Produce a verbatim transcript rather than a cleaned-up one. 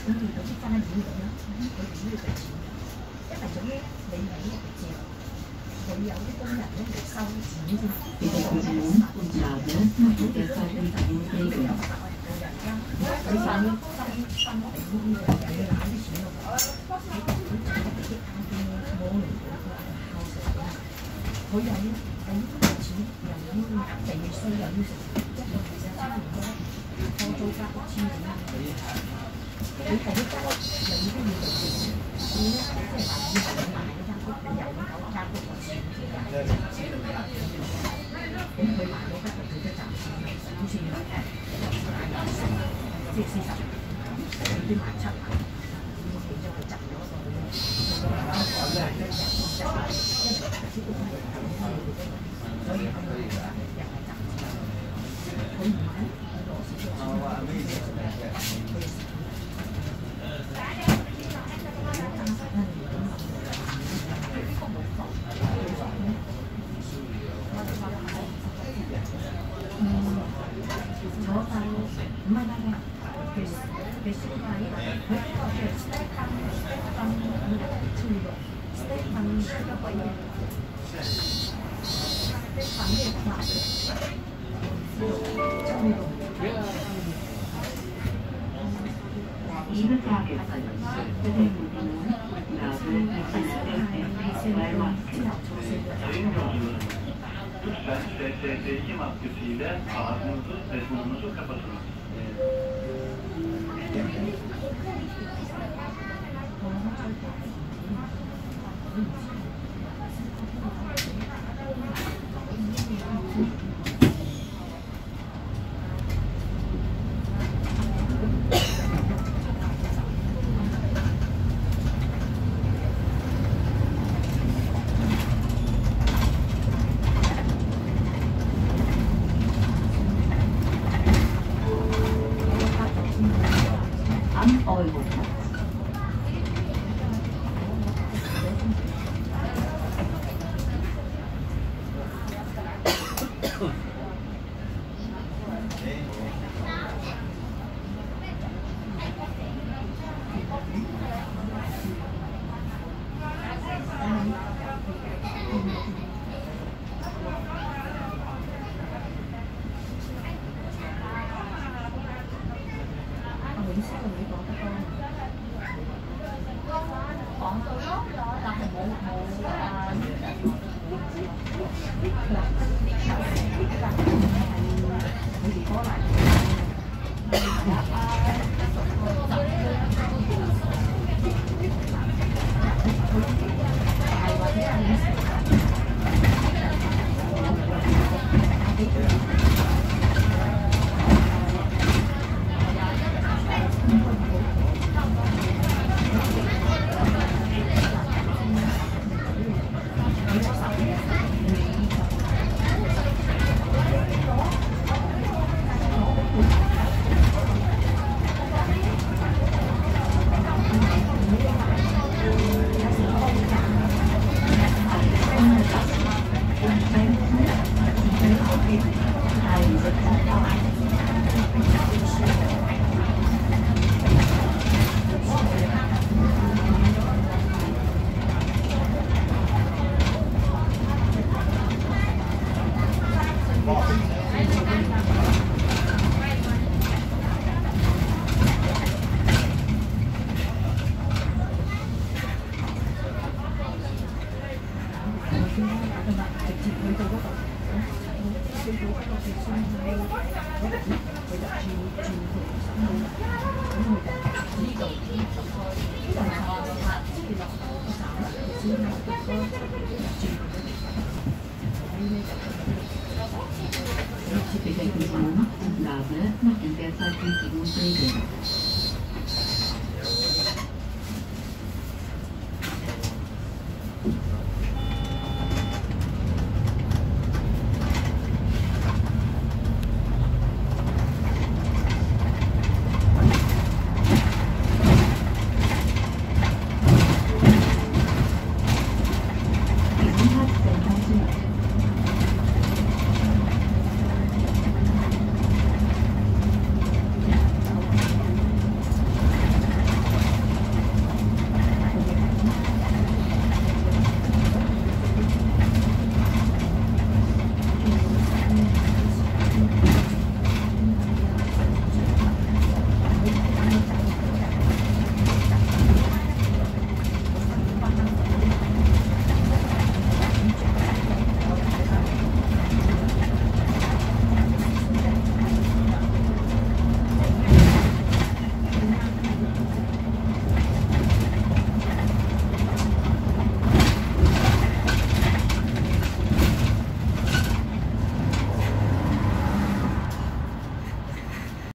總要有啲花園咁樣，佢主要嘅錢，因為咁咧你係一個借，你有啲工人咧嚟收錢先。其實佢哋冇咁查嘅，佢哋收啲錢俾佢。佢收收收嚟呢啲嘅，又要攞啲錢落嚟，喺個會就係啲啱啲冇嚟嗰個敲石嘅，佢又要俾呢啲錢，又要地稅又要食，一個其實差唔多。我做家屋千幾蚊，你第一間屋又已經要做錢，你咧即係話以後你買嗰間屋，你又要搞間屋個錢嘅，咁佢買嗰間屋佢都賺錢，好似誒即係四十，你都賣七萬，咁我變咗佢賺咗個，我講咧係一日先賺，因為啲屋係咁樣嘅，所以佢又係賺錢，佢唔買。 Liebe Fahrgäste, bitte nun Nase Lütfen S S S iki maskesiyle ağzınızı ve burnunuzu kapatın. Bitte Nase nach den derzeit gültigen Regeln.